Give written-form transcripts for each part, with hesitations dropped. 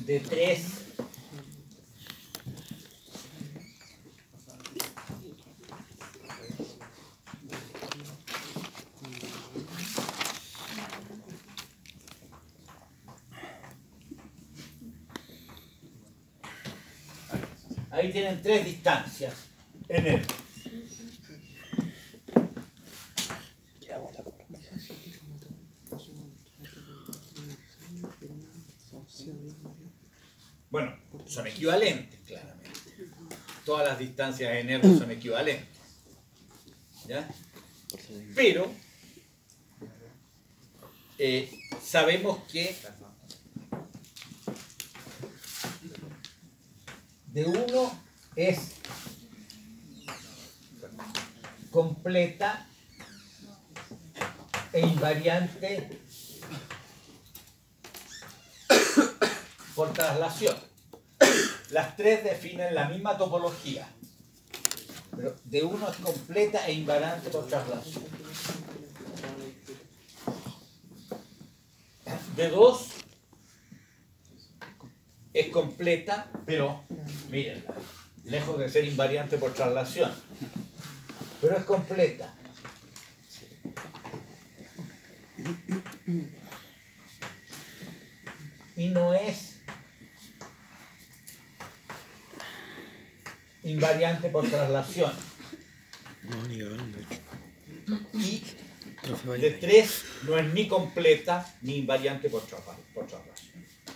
de 3 ahí tienen 3 distancias en él. Bueno, son equivalentes, claramente. Todas las distancias en R son equivalentes. ¿Ya? Pero sabemos que de 1 es completa e invariante por traslación. Las 3 definen la misma topología, pero de 1 es completa e invariante por traslación. De 2 es completa, pero mírenla, lejos de ser invariante por traslación, pero es completa. Y no es invariante por traslación. Y de 3 no es ni completa ni invariante por traslación.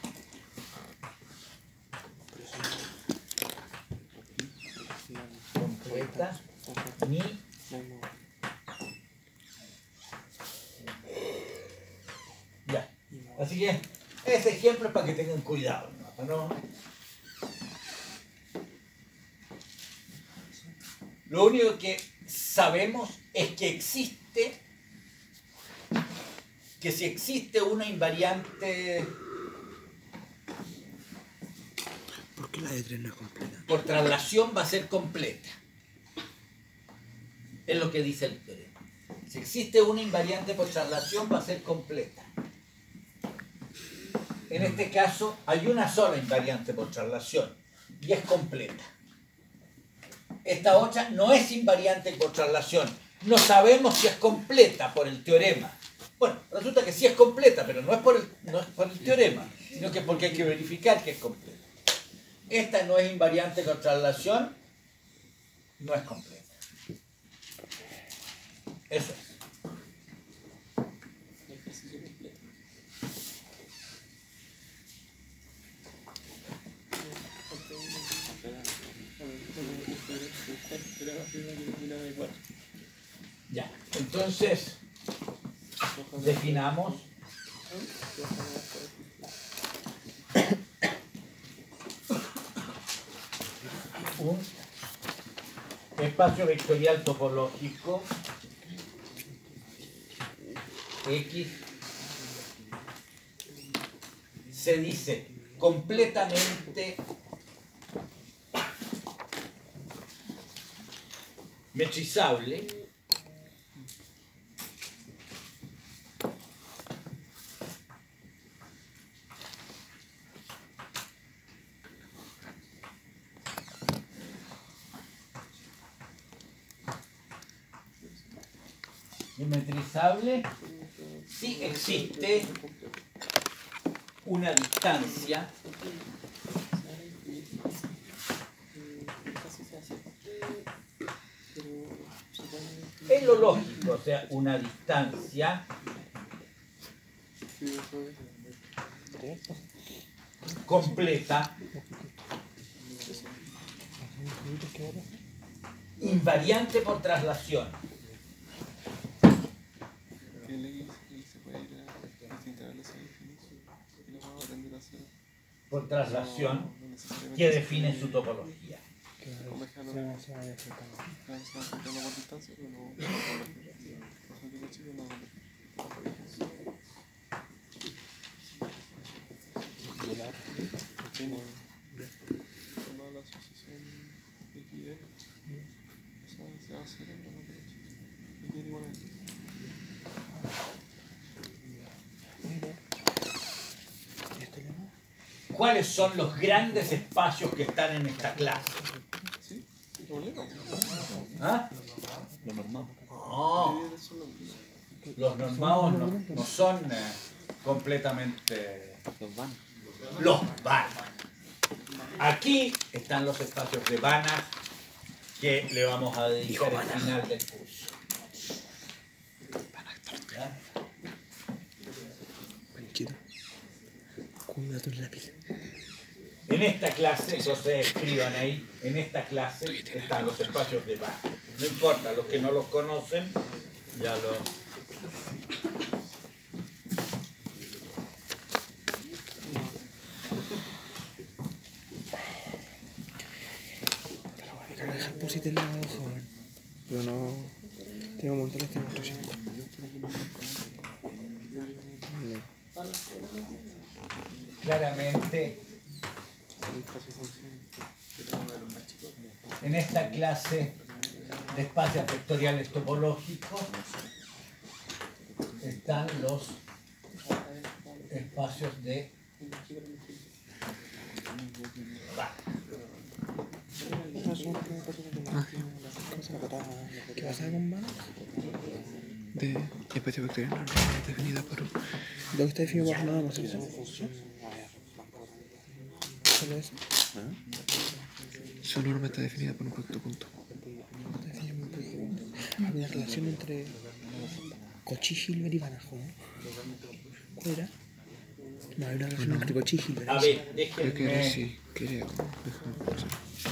Completa ni ya. Así que ese ejemplo es para que tengan cuidado, ¿no? Lo único que sabemos es que si existe una invariante ¿Por qué la de 3 no es completa? por traslación, va a ser completa. Es lo que dice el teorema. Si existe una invariante por traslación, va a ser completa. En este caso hay una sola invariante por traslación y es completa. Esta otra no es invariante por traslación. No sabemos si es completa por el teorema. Bueno, resulta que sí es completa, pero no es por el teorema, sino que es porque hay que verificar que es completa. Esta no es invariante por traslación, no es completa. Eso es. Ya, entonces definamos un espacio vectorial topológico X, se dice completamente metrizable si existe una distancia es lo lógico, o sea, una distancia completa invariante por traslación. Por traslación que define su topología. ¿Cuáles son los grandes espacios que están en esta clase? ¿Ah? Lo normal. No. Los normados no son completamente Los van. los Banach. Aquí están los espacios de Banach que le vamos a dedicar al final del curso. ¿Ya? Panchito, cuídate un lápiz. En esta clase, entonces escriban ahí, en esta clase están los espacios de Banach. No importa, los que no los conocen, ya lo... Pero voy a dejar pusiste el lado, joven. Pero no... Tengo un montón de demostraciones. Claramente, en esta clase de espacios vectoriales topológicos están los espacios de Banach. ¿Qué pasa con Banach? De espacio vectorial definida por... ¿Dónde está definido por nada más eso? ¿Solo eso? Su norma está definida por un producto punto. Hay una relación entre Cauchy, Hilbert y Banach, ¿no? ¿Cuál era? No, hay una relación entre Cauchy y Hilbert. A ver, Creo que era déjenme... así, creo. Déjame pasar.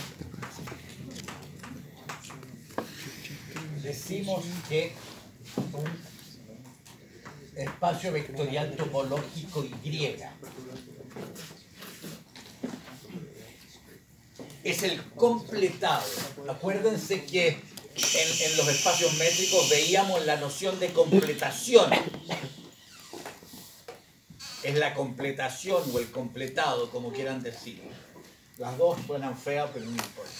Decimos que un espacio vectorial topológico Y es el completado. Acuérdense que en los espacios métricos veíamos la noción de completación. Es la completación o el completado, como quieran decirlo. Las dos suenan feas, pero no importa.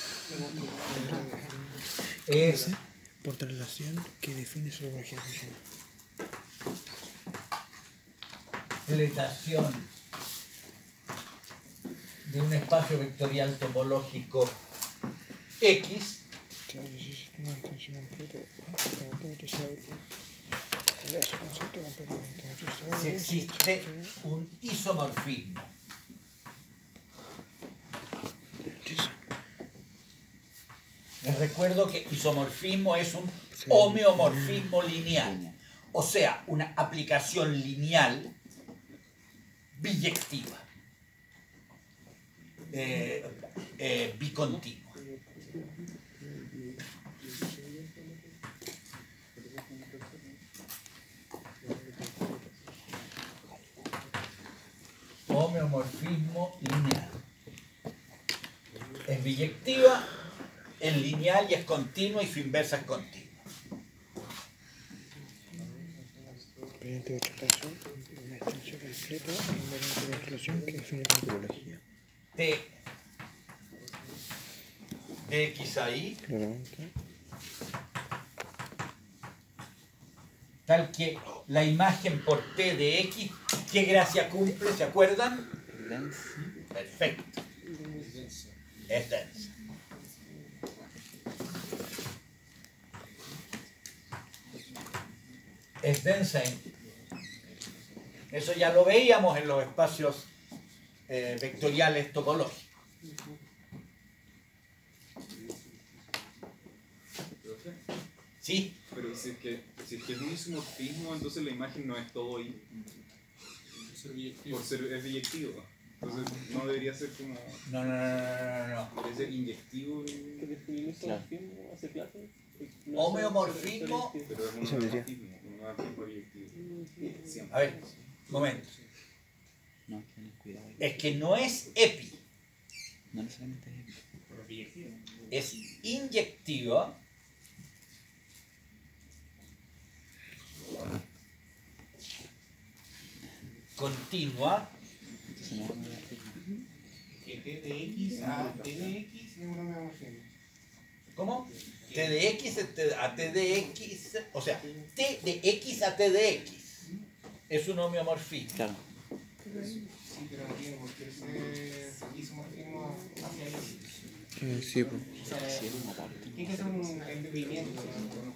Es Por relación que define su logología funcional. completación de un espacio vectorial topológico X si existe un isomorfismo. Les recuerdo que isomorfismo es un homeomorfismo lineal, o sea, una aplicación lineal biyectiva, bicontinua. Homeomorfismo lineal. Es biyectiva, es lineal y es continua y su inversa es continua. Invariante de otra relación, una extensión completa, invariante de otra relación que define la topología. T de X ahí, Claramente. tal que la imagen por T de X, ¿qué gracia cumple? ¿Se acuerdan? Perfecto. Es densa. Es densa. Eso ya lo veíamos en los espacios vectoriales topológicos. ¿Sí? Pero si es que es un isomorfismo, entonces la imagen no es todo y por ser es biyectivo. Entonces no debería ser como. No. Debería ser inyectivo. Homeomorfismo. Pero es un Eso decía. homomorfismo, no es tiempo biyectivo. Siempre. A ver, momento. No, hay que tener cuidado ahí. Es que no es epi, No necesariamente es es inyectiva. Continua. entonces no vamos a ver. Que T de X a T de X es una homeomorfismo. ¿Cómo? T de X a T de X, o sea, T de X a T de X es un homeomorfismo. Claro. Sí, pero no tiene por qué ser isomorfismo hacia ellos. Sí, pues. O sea, Sí, es una parte. tiene que ser un embebiamiento, ¿no?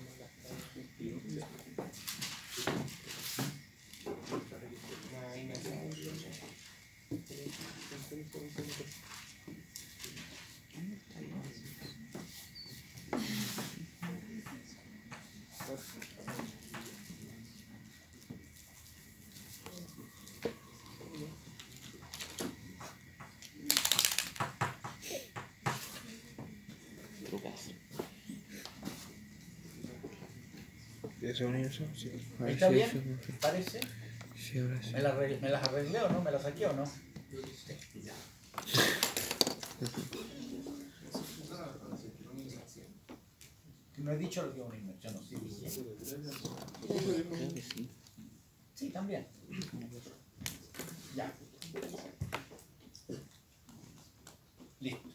Una inmersión. Lucas. ¿Eso es eso? Sí. A ver, ¿Está sí, bien? sí, sí. ¿Parece? Sí, ahora sí. ¿Me las arreglé o no? ¿Me las saqué o no? No he dicho lo que es una inmersión, ¿no? Sí, dije. Creo que sí. Sí, también. Ya. Listo.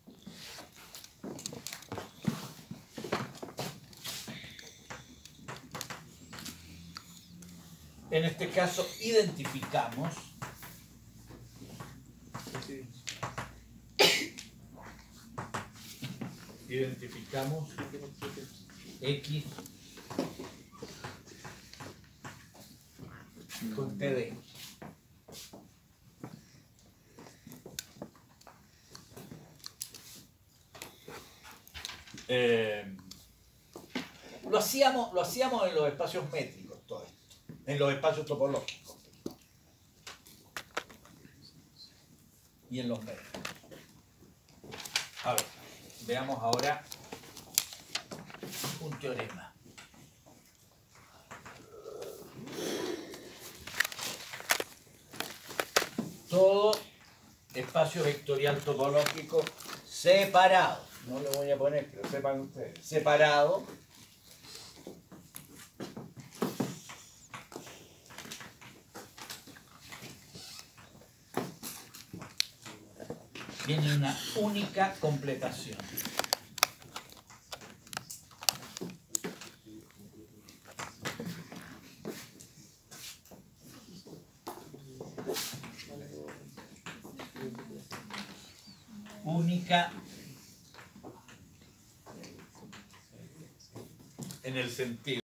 En este caso identificamos X con TD. Lo hacíamos en los espacios métricos, todo esto, en los espacios topológicos y en los métricos. A ver, veamos ahora un teorema. Todo espacio vectorial topológico separado, no lo voy a poner, pero sepan ustedes, separado tiene una única completación. Única en el sentido